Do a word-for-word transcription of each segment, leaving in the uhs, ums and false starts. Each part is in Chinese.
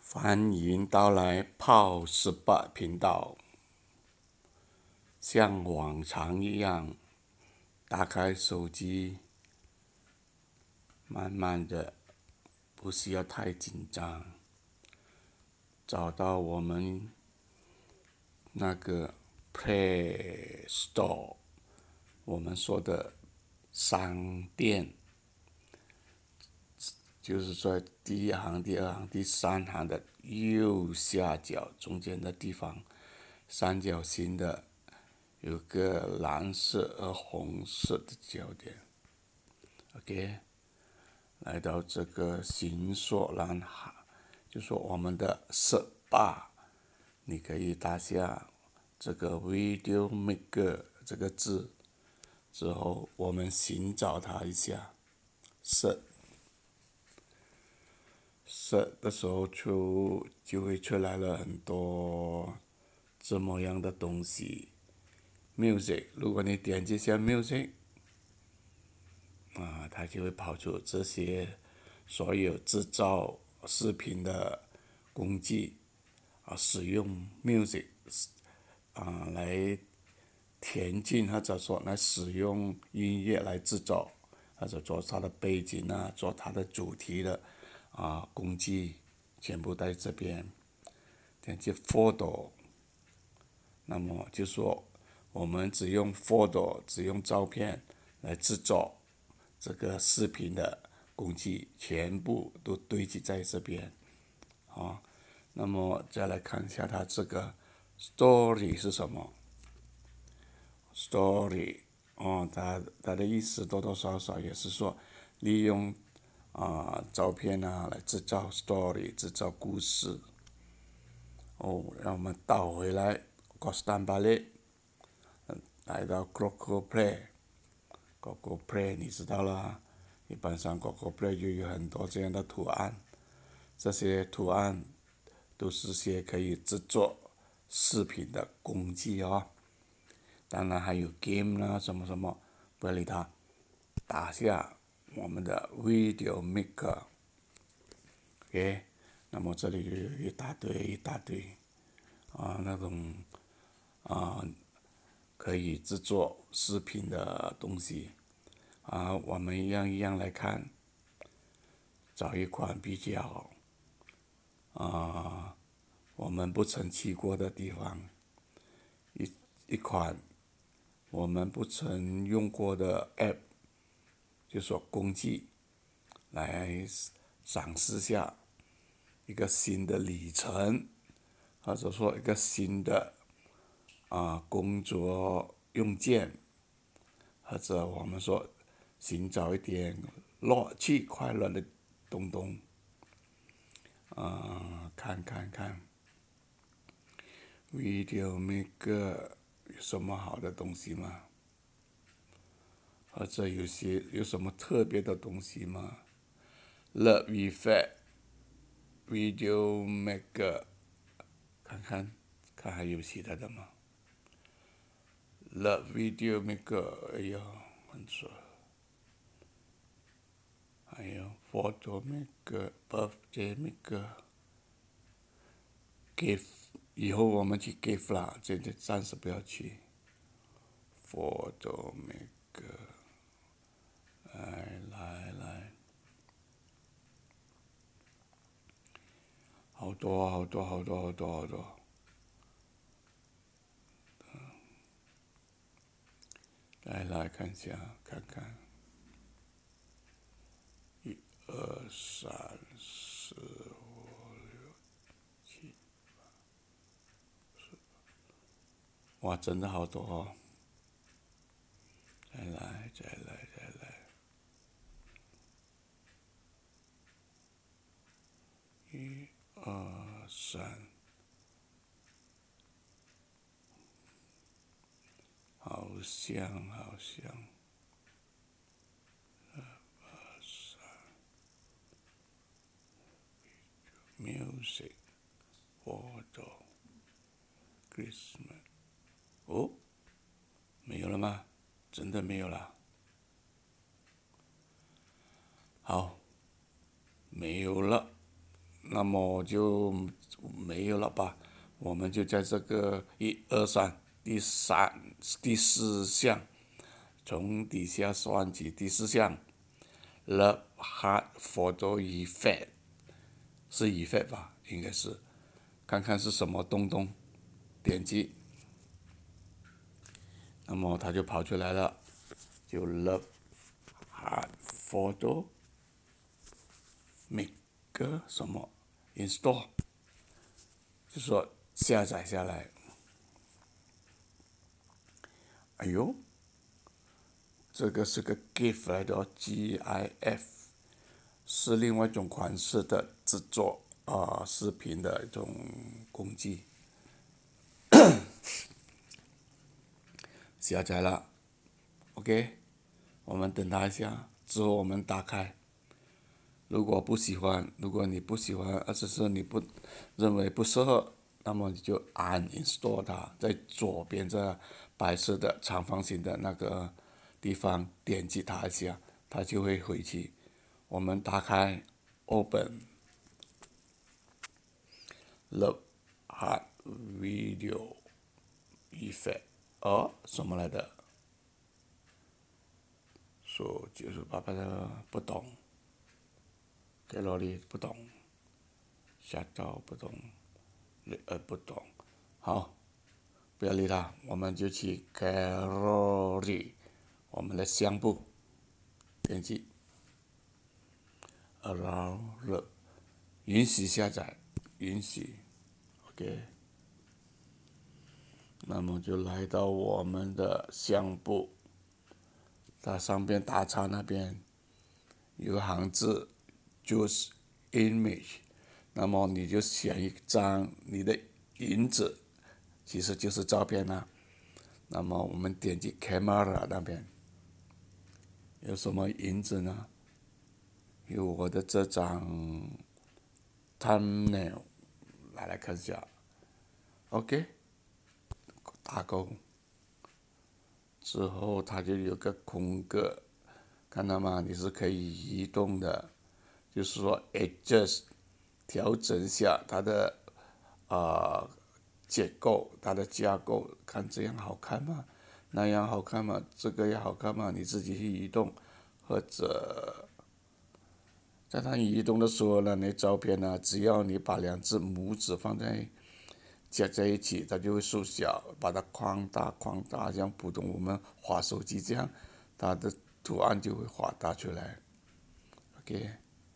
欢迎到来泡十八频道，像往常一样，打开手机，慢慢的，不需要太紧张，找到我们那个 Play Store， 我们说的商店，就是在第一行、第二行、第三行的右下角中间的地方，三角形的有个蓝色和红色的焦点。OK， 来到这个形塑栏，就说我们的十八，你可以打下这个 Video Maker 这个字之后，我们寻找它一下，设。设的时候出就会出来了很多这么样的东西。Music， 如果你点击下 Music， 啊，它就会跑出这些所有制造视频的工具啊，使用 Music 啊来填进或者说来使用音乐来制造，或者做它的背景啊，做它的主题的啊工具，全部在这边。点击 Photo， 那么就说我们只用 Photo， 只用照片来制作这个视频的工具，全部都堆积在这边啊。那么再来看一下它这个 Story 是什么。Story， 哦，它它的意思多多少少也是说利用啊照片啊来制造 story， 制造故事。哦，让我们倒回来 Costan balik， 来到 Google Play，Google Play 你知道啦，一般上 Google Play 就有很多这样的图案，这些图案都是些可以制作视频的工具哦。当然还有 game 啦，什么什么，不要理它。打下我们的 Video Maker，OK， 那么这里有一大堆一大堆啊那种啊可以制作视频的东西啊，我们一样一样来看，找一款比较啊我们不曾去过的地方，一一款我们不曾用过的 App， 就说工具来赏识下一个新的里程，或者说一个新的啊工作用件，或者我们说寻找一点乐趣快乐的东东啊，看看看 Video Maker 有什么好的东西吗？或者有些有什么特别的东西吗？ Love Effect Video Maker， 看看看还有其他的吗？ Love Video Maker， 哎呦，很错。还有 Photo Maker、Birthday Maker、Gift， 以后我们去 Gift 啦，现在暂时不要去。Photo Maker， 来来来，好多好多好多好多好多。来来看一下，看看，一二三四五六七，哇，真的好多哦！再来，再来，再来，一二三，好香，好香。Music Photo Christmas， 哦，没有了吗？真的没有了。好，没有了。那那么就没有了吧？我们就在这个一二三第三第四项，从底下算起，第四项 Love Heart Photo Effect 是 effect 吧？应该是，看看是什么东东，点击，那么它就跑出来了，就 Love Heart Photo Make 什么 Install，就说下载下来。哎呦，这个是个 GIF 来的哦 ，G I F 是另外一种款式的制作啊、呃、视频的一种工具。下载了 ，OK， 我们等它一下，之后我们打开。如果不喜欢，如果你不喜欢，而者是你不认为不适合，那么你就 uninstall 它，在左边这白色的长方形的那个地方点击它一下，它就会回去。我们打开 Open Love Heart Video Effect， 哦，什么来的？说就是爸爸的不懂，给罗里不懂，下照不懂，呃不懂，好。不要理它，我们就去 Gallery， 我们的相簿，点击 Allow， 允许下载，允许 ，OK， 那么就来到我们的相簿，它上边打叉那边有个行字 Choose Image， 那么你就选一张你的影子，其实就是照片啦、啊。那么我们点击 Camera 那边有什么影子呢？有我的这张 thumbnail， 来来看一下 ，OK， 打勾之后它就有个空格，看到吗？你是可以移动的，就是说 adjust 调整一下它的啊、呃、结构，它的架构，看这样好看吗？那样好看吗？这个也好看吗？你自己去移动，或者在它移动的时候呢，那照片呢，只要你把两只拇指放在夹在一起，它就会缩小，把它扩大扩大，像普通我们滑手机这样，它的图案就会画大出来。OK，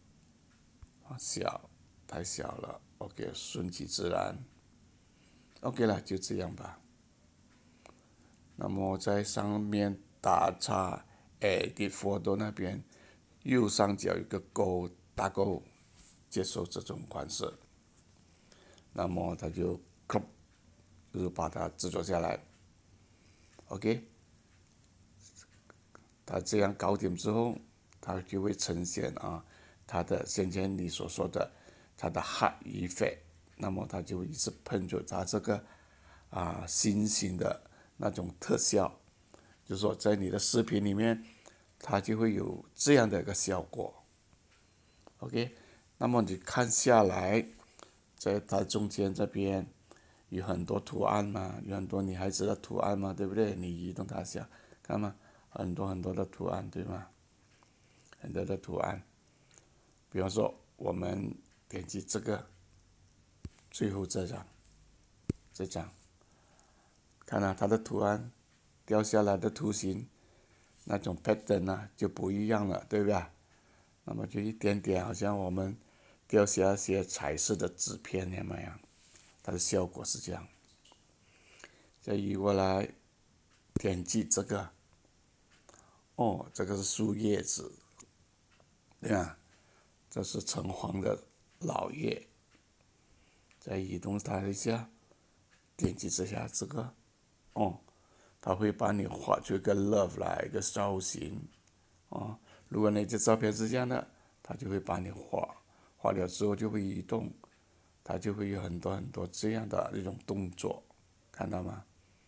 小，太小了。OK， 顺其自然。OK 了，就这样吧。那么在上面打叉 Edit Photo 那边右上角有个勾，打勾，接受这种款式。那么它就 crop， 就是把它制作下来。OK， 它这样搞定之后，它就会呈现啊，它的先前你所说的它的 heart effect， 那么它就一直喷出它这个啊星星的那种特效，就是说在你的视频里面，它就会有这样的一个效果。OK， 那么你看下来，在它中间这边有很多图案嘛，有很多女孩子的图案嘛，对不对？你移动它一下，看嘛，很多很多的图案，对吗？很多的图案，比方说我们点击这个最后这张，这张，看啊，它的图案掉下来的图形，那种 pattern 啊就不一样了，对吧？那么就一点点，好像我们掉下一些彩色的纸片那样，它的效果是这样。再移过来，点击这个，哦，这个是树叶子，对吧？这是橙黄的老叶。再移动它一下，点击这下这个，哦，它会帮你画出一个 love 来一个造型，哦，如果那张照片是这样的，它就会帮你画，画了之后就会移动，它就会有很多很多这样的一种动作，看到吗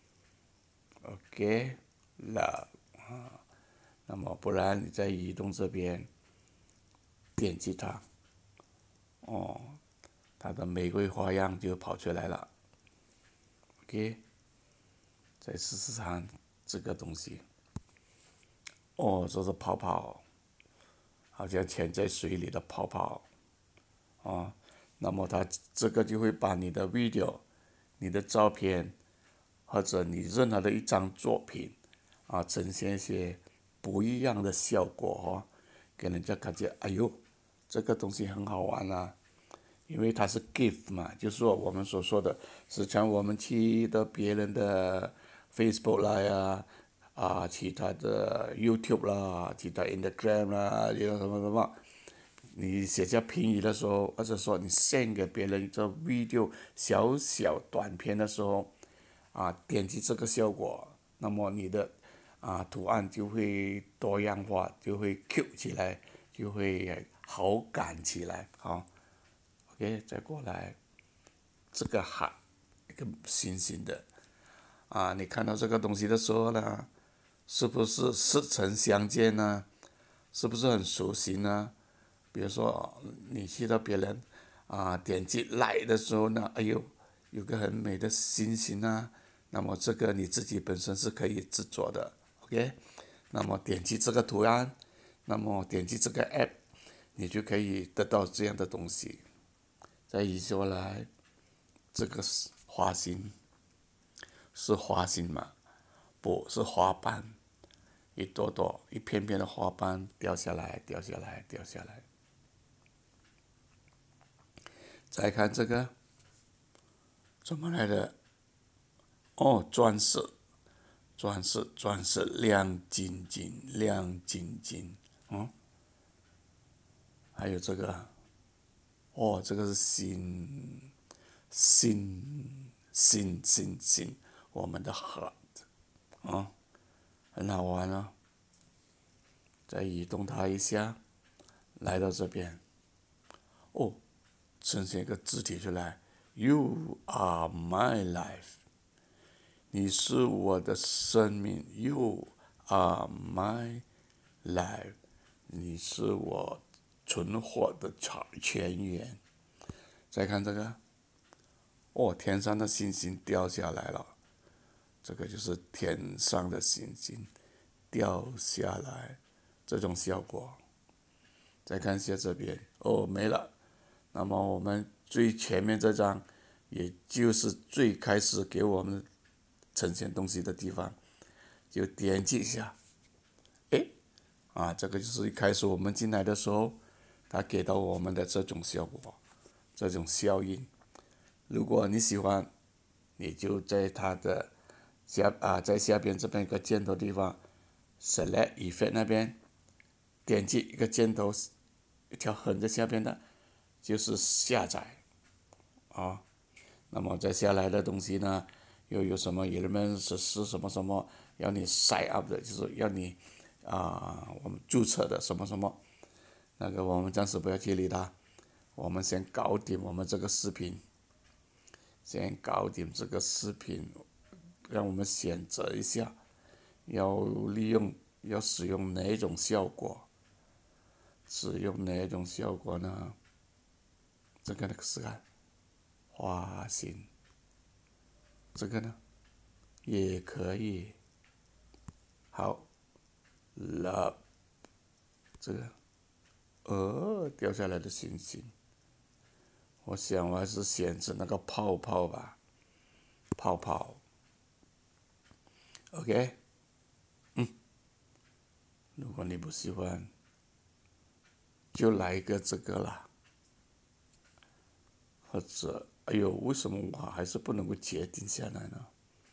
？OK， love 啊，那么不然你在移动这边点击它，哦， 它的玫瑰花样就跑出来了。OK， 再试试看这个东西。哦，这是泡泡，好像潜在水里的泡泡。哦，那么它这个就会把你的 video、你的照片或者你任何的一张作品啊，呈现一些不一样的效果哦，给人家感觉哎呦，这个东西很好玩啊。因为它是 gift 嘛，就是说我们所说的，时常我们去到别人的 Facebook 啦呀，啊，其他的 YouTube 啦，其他 Instagram 啦，有什么什么，你写下评语的时候，或者说你 send 给别人这 video 小小短片的时候，啊，点击这个效果，那么你的啊图案就会多样化，就会 Q 起来，就会好感起来，好。OK， 再过来，这个哈，一个星星的啊，你看到这个东西的时候呢，是不是似曾相见呢？是不是很熟悉呢？比如说你去到别人啊点击 like 的时候呢，哎呦，有个很美的星星啊，那么这个你自己本身是可以制作的 ，OK， 那么点击这个图案，那么点击这个 app， 你就可以得到这样的东西。再移过来，这个是花心，是花心吗？不是花瓣，一朵朵、一片片的花瓣掉下来，掉下来，掉下来。再看这个，怎么来的？哦，钻石，钻石，钻石，亮晶晶，亮晶晶。嗯，还有这个，哦，这个是心，心，心，心，心，我们的 heart，啊、很好玩哦。再移动它一下，来到这边，哦，呈现一个字体出来 ，You are my life， 你是我的生命 ，You are my life， 你是我存活的泉源。再看这个，哦，天上的星星掉下来了，这个就是天上的星星掉下来这种效果。再看一下这边，哦，没了。那么我们最前面这张，也就是最开始给我们呈现东西的地方，就点击一下，诶，啊，这个就是一开始我们进来的时候，它给到我们的这种效果，这种效应。如果你喜欢，你就在它的下啊，在下边这边一个箭头地方 ，Select Effect 那边点击一个箭头，一条横在下边的，就是下载，啊，那么再下来的东西呢，又有什么 elements 是什么什么要你 sign up 的，就是要你啊、我们注册的什么什么，那个我们暂时不要去理它，我们先搞定我们这个视频，先搞定这个视频，让我们选择一下，要利用要使用哪一种效果，使用哪一种效果呢？这个是看花心，这个呢也可以。好，love 这个呃掉下来的星星，我想我还是选择那个泡泡吧，泡泡。OK， 嗯，如果你不喜欢，就来一个这个啦，或者哎呦，为什么我还是不能够决定下来呢？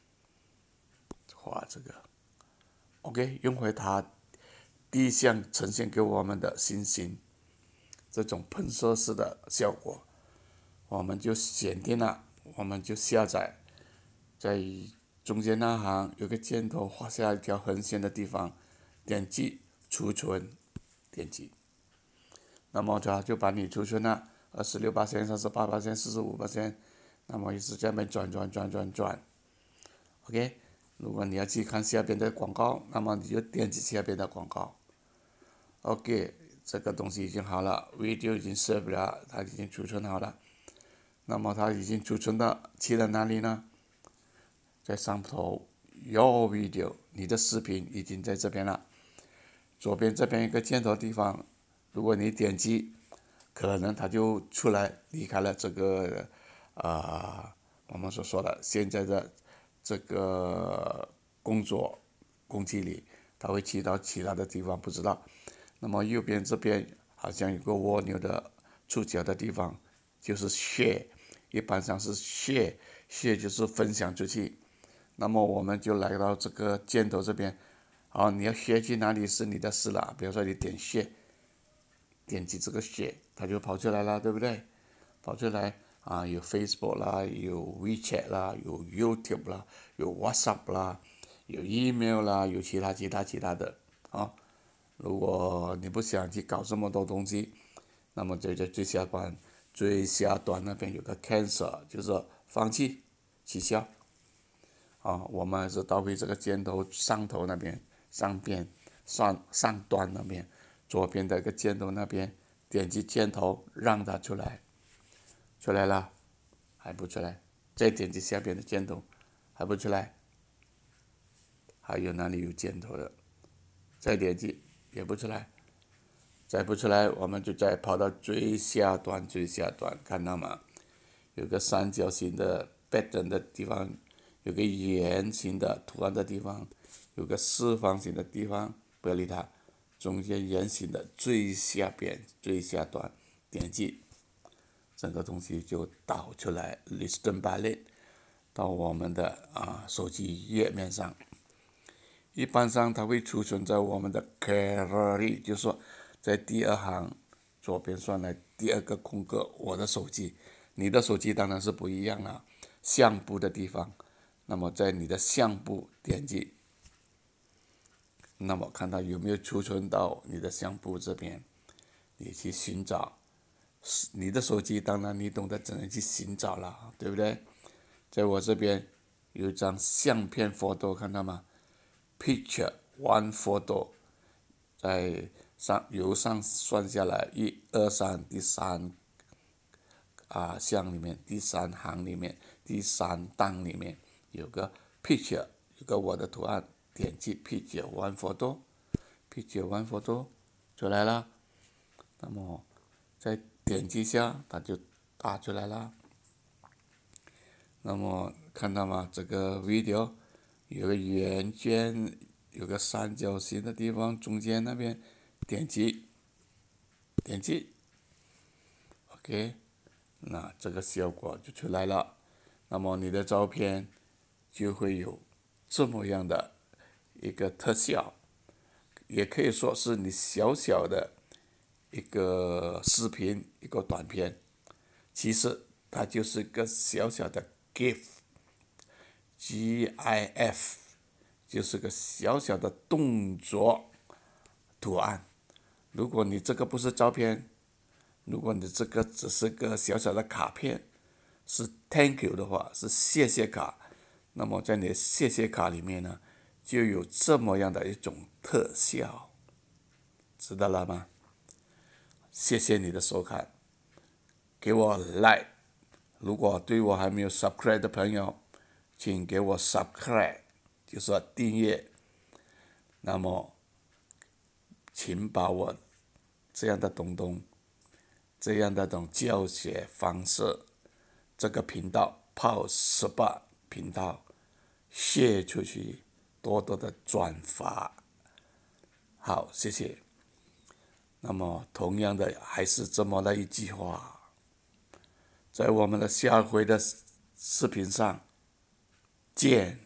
画这个 ，OK， 用回它第一项呈现给我们的星星，这种喷射式的效果，我们就选定了，我们就下载，在中间那行有个箭头画下一条横线的地方，点击储存，点击，那么它就把你储存了二十六八千、三十八八千、四十五八千，那么一直在那边转转转转转 ，OK。如果你要去看下边的广告，那么你就点击下边的广告。OK， 这个东西已经好了 ，video 已经 save 了，它已经储存好了。 那么它已经储存到去了哪里呢？在上头 Your Video， 你的视频已经在这边了。左边这边一个箭头的地方，如果你点击，可能它就出来离开了这个啊、呃、我们所说的现在的这个工作工具里，它会去到其他的地方不知道。那么右边这边好像有个蜗牛的触角的地方，就是 share， 一般上是 share share 就是分享出去。那么我们就来到这个箭头这边，好，你要 share 去哪里是你的事了。比如说你点 share， 点击这个 share， 它就跑出来了，对不对？跑出来啊，有 Facebook 啦，有 WeChat 啦，有 YouTube 啦，有 WhatsApp 啦，有 email 啦，有其他其他其他的啊。如果你不想去搞这么多东西，那么就在最下端最下端那边有个 cancel， 就是放弃取消啊。我们还是倒回这个箭头上头那边上边上上端那边左边的一个箭头那边点击箭头让它出来，出来了还不出来，再点击下边的箭头还不出来，还有哪里有箭头的？再点击也不出来，再不出来我们就再跑到最下端最下端，看到吗？有个三角形的 pattern 的地方，有个圆形的图案的地方，有个四方形的地方，不要理它，中间圆形的最下边最下端点击，整个东西就导出来 listen bullet 到我们的啊手机页面上。一般上它会储存在我们的 gallery， 就是说在第二行左边算来第二个空格，我的手机。你的手机当然是不一样了，相簿的地方，那么在你的相簿点击，那么看到有没有储存到你的相簿这边，你去寻找。你的手机当然你懂得怎样去寻找了，对不对？在我这边有一张相片 photo， 看到吗？ Picture one photo， 在上由上算下来，一二三，第三啊项里面，第三行里面，第三档里面有个 picture， 有个我的图案，点击 picture one photo，picture one photo 出来了，那么再点击一下，它就打出来了。那么看到吗？这个 video 有个圆圈，有个三角形的地方，中间那边点击，点击 ，OK， 那这个效果就出来了。那么你的照片就会有这么样的一个特效，也可以说是你小小的一个视频，一个短片，其实它就是一个小小的 GIF，G I F， 就是个小小的动作图案。如果你这个不是照片，如果你这个只是个小小的卡片，是 Thank you 的话，是谢谢卡，那么在你的谢谢卡里面呢，就有这么样的一种特效，知道了吗？谢谢你的收看，给我 like， 如果对我还没有 subscribe 的朋友，请给我 subscribe， 就是说订阅。那么请把我这样的东东，这样的种教学方式，这个频道泡十八频道 share 出去，多多的转发。好，谢谢。那么同样的还是这么的一句话，在我们的下回的视频上见。